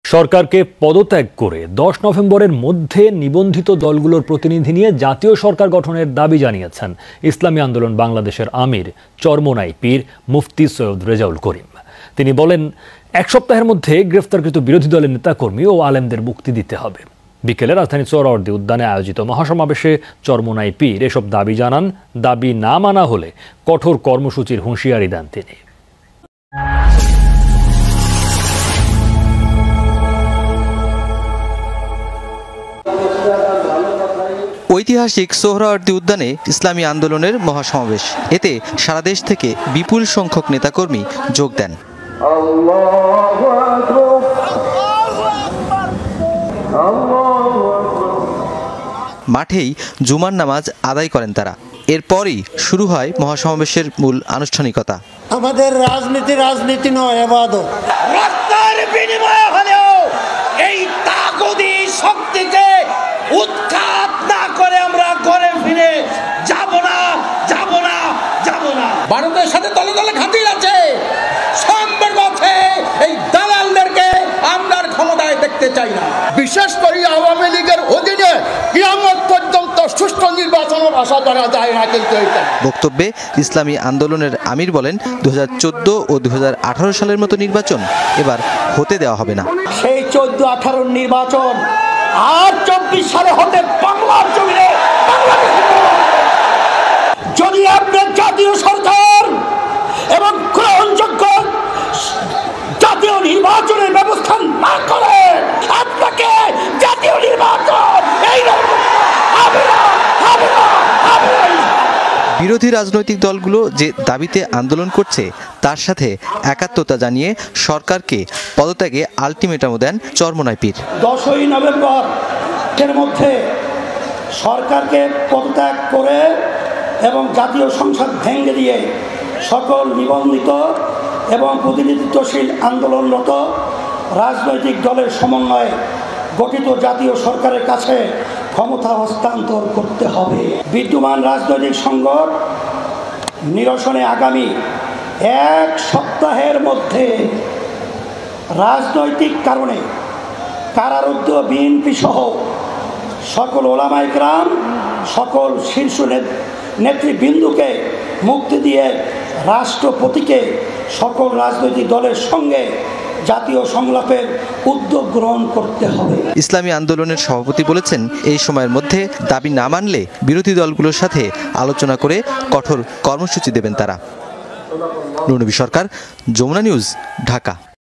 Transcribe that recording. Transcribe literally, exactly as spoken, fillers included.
সরকারকে পদত্যাগ করে দশ নভেম্বরের মধ্যে নিবন্ধিত দলগুলোর প্রতিনিধি নিয়ে জাতীয় সরকার গঠনের দাবি জানিয়েছেন ইসলামী আন্দোলন বাংলাদেশের আমির চরমোনাই পীর মুফতি সৈয়দ রেজাউল করিম। তিনি বলেন, এক সপ্তাহের মধ্যে গ্রেফতারকৃত বিরোধী দলের নেতাকর্মী ও আলেমদের মুক্তি দিতে হবে। বিকেলে রাজধানীর সোহরাওয়ার্দী উদ্যানে আয়োজিত মহাসমাবেশে চরমোনাই পীর এসব দাবি জানান। দাবি না মানা হলে কঠোর কর্মসূচির হুঁশিয়ারি দেন তিনি। ঐতিহাসিক সোহরাওয়ার্দী উদ্যানে ইসলামী আন্দোলনের মহাসমাবেশ। এতে সারা দেশ থেকে বিপুল সংখ্যক নেতাকর্মী যোগ দেন। মাঠেই জুমার নামাজ আদায় করেন তারা। এরপরই শুরু হয় মহাসমাবেশের মূল আনুষ্ঠানিকতা। আমাদের রাজনীতি রাজনীতি নয়, ইবাদত। রক্তের বিনিময়ে হলেও এই তাগুতি শক্তিকে উৎখাত না করে আমরা ঘরে ফিরে যাব না, যাব না, যাব না। ভারতের সাথে দলে দলে খাতির আছে, সম্পর্ক আছে। এই দালালদেরকে আমরা ক্ষমতায় দেখতে চাই না। বিশেষ করে আওয়ামী লীগের অধীনে কিয়ামত পর্যন্ত সুষ্ঠু নির্বাচনের আশা করা যায় না। কিন্তু বক্তব্যে ইসলামী আন্দোলনের আমির বলেন, দু হাজার চোদ্দ ও দু হাজার আঠারো সালের মতো নির্বাচন এবার হতে দেওয়া হবে না। সেই চোদ্দ আঠারোর নির্বাচন আর চব্বিশ সালে হতে বাংলার জমিনে যদি আপনার জাতীয় সরকার এবং গ্রহণযোগ্য জাতীয় নির্বাচনের ব্যবস্থা না করে, আপনাকে জাতীয় নির্বাচন এই বিরোধী রাজনৈতিক দলগুলো যে দাবিতে আন্দোলন করছে তার সাথে একাত্মতা জানিয়ে সরকারকে পদত্যাগে আলটিমেটামও দেন চরমোনাই পীর। দশই নভেম্বর এর মধ্যে সরকারকে পদত্যাগ করে এবং জাতীয় সংসদ ভেঙে দিয়ে সকল নিবন্ধিত এবং প্রতিনিধিত্বশীল আন্দোলনরত রাজনৈতিক দলের সমন্বয়ে গঠিত জাতীয় সরকারের কাছে ক্ষমতা হস্তান্তর করতে হবে। বিদ্যমান রাজনৈতিক সংকট নিরসনে আগামী এক সপ্তাহের মধ্যে রাজনৈতিক কারণে কারারুদ্ধ বিএনপি সহ সকল ওলামায়ে কেরাম, সকল শীর্ষ নেতৃবৃন্দকে মুক্তি দিয়ে রাষ্ট্রপতিকে সকল রাজনৈতিক দলের সঙ্গে জাতীয় সংলাপের উদ্যোগ গ্রহণ করতে হবে। ইসলামী আন্দোলনের সভাপতি বলেছেন, এই সময়ের মধ্যে দাবি না মানলে বিরোধী দলগুলোর সাথে আলোচনা করে কঠোর কর্মসূচি দেবেন তারা। নুরনবী সরকার, যমুনা নিউজ, ঢাকা।